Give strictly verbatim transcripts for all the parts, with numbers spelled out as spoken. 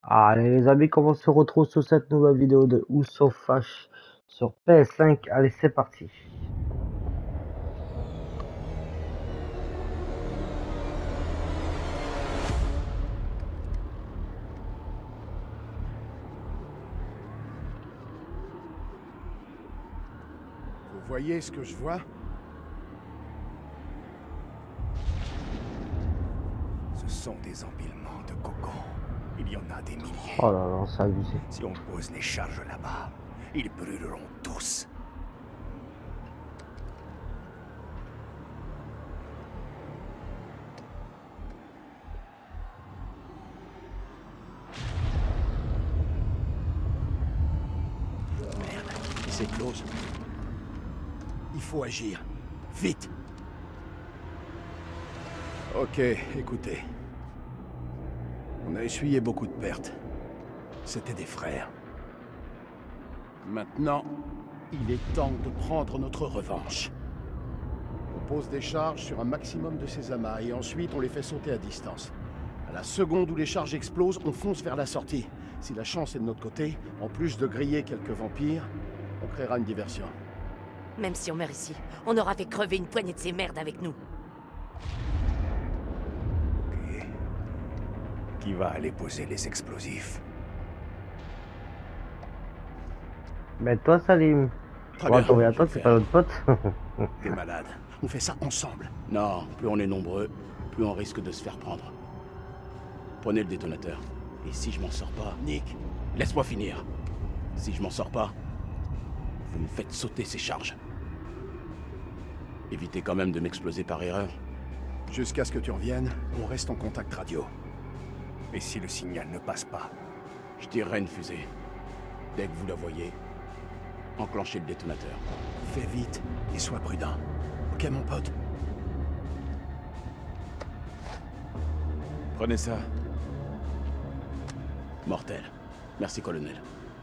Allez les amis, comment on se retrouve sur cette nouvelle vidéo de House of Flash sur P S cinq. Allez, c'est parti. Vous voyez ce que je vois? Ce sont des empilements de cocons. Il y en a des milliers. Oh là là, c'est abusé. Si on pose les charges là-bas, ils brûleront tous. Merde, c'est close. Il faut agir. Vite. Ok, écoutez. On a essuyé beaucoup de pertes. C'était des frères. Maintenant, il est temps de prendre notre revanche. On pose des charges sur un maximum de ces amas et ensuite on les fait sauter à distance. À la seconde où les charges explosent, on fonce vers la sortie. Si la chance est de notre côté, en plus de griller quelques vampires, on créera une diversion. Même si on meurt ici, on aura fait crever une poignée de ces merdes avec nous. Ok. Qui va aller poser les explosifs? Mais toi Salim, Très on va bien, tomber à je toi, vais c'est faire. pas notre pote. T'es malade. On fait ça ensemble. Non, plus on est nombreux, plus on risque de se faire prendre. Prenez le détonateur. Et si je m'en sors pas, Nick, laisse-moi finir. Si je m'en sors pas, vous me faites sauter ces charges. Évitez quand même de m'exploser par erreur. Jusqu'à ce que tu reviennes, on reste en contact radio. Et si le signal ne passe pas? Je tirerai une fusée. Dès que vous la voyez, enclenchez le détonateur. Fais vite et sois prudent. Ok, mon pote? Prenez ça. Mortel. Merci, colonel.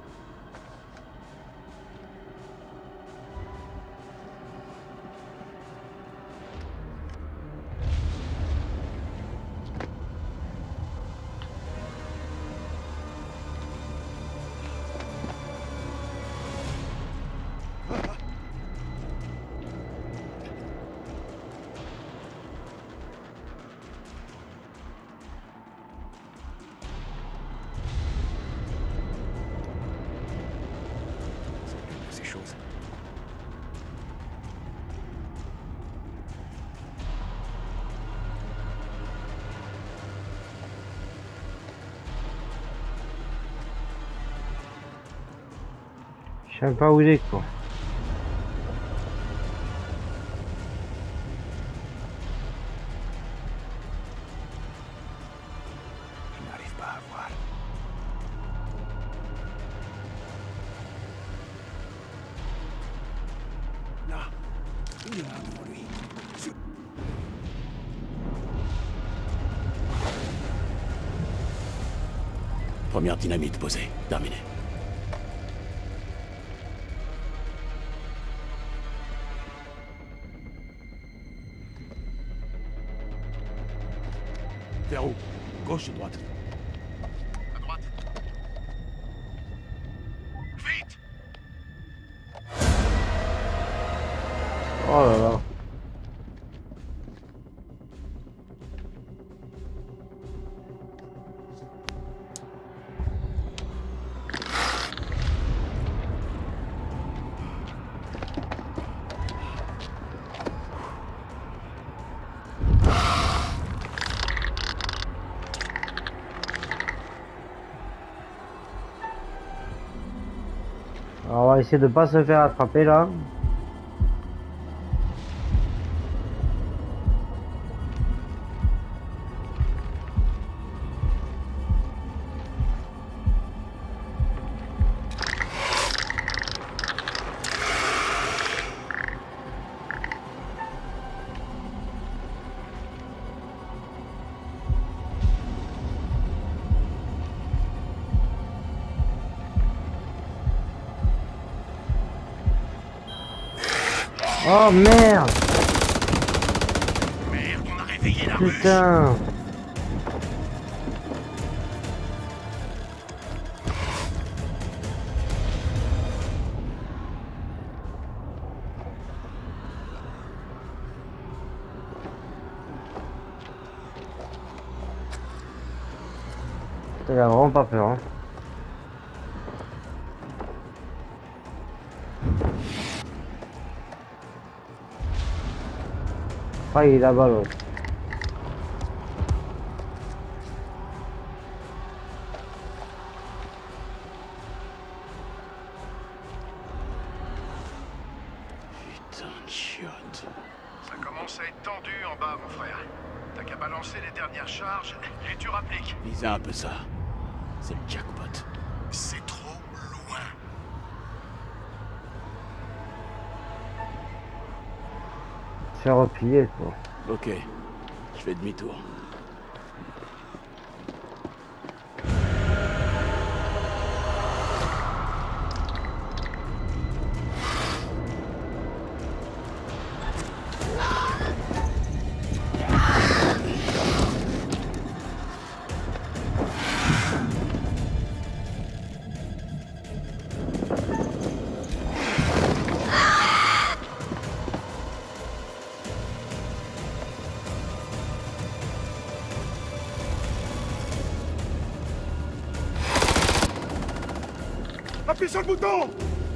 Ces choses. Je sais pas où il est quoi. Je n'arrive pas à voir. Là, il est là devant lui. Sur- Première dynamite posée. Terminé. Vers où? Gauche ou droite? À droite. Vite! Oh là là. Alors, on va essayer de pas se faire attraper là. Oh merde! Merde, on a réveillé la ruche. Putain! Il a vraiment pas peur. Hein. Ah, il est là-bas l'autre. Putain de chiotte. Ça commence à être tendu en bas, mon frère. T'as qu'à balancer les dernières charges et tu rappliques. Lisez un peu ça. C'est le jackpot. C'est trop loin. C'est replié quoi. Ok. Je fais demi-tour. Appuie sur le bouton!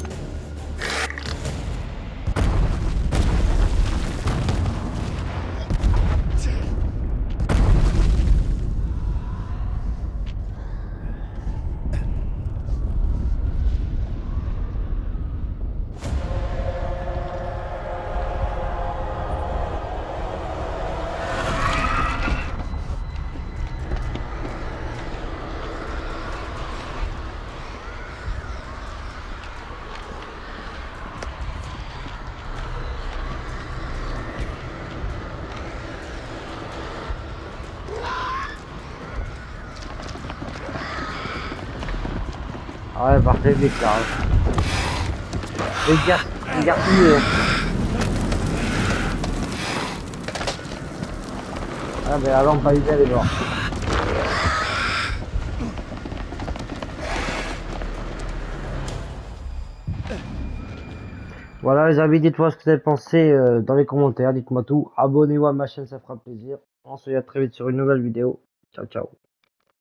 Ah ouais, partez vite là. Les gars, les gars, ah ben la lampe à l'idée elle est morte. Voilà les amis, dites-moi ce que vous avez pensé euh, dans les commentaires, dites-moi tout. Abonnez-vous à ma chaîne, ça fera plaisir. On se dit à très vite sur une nouvelle vidéo. Ciao ciao.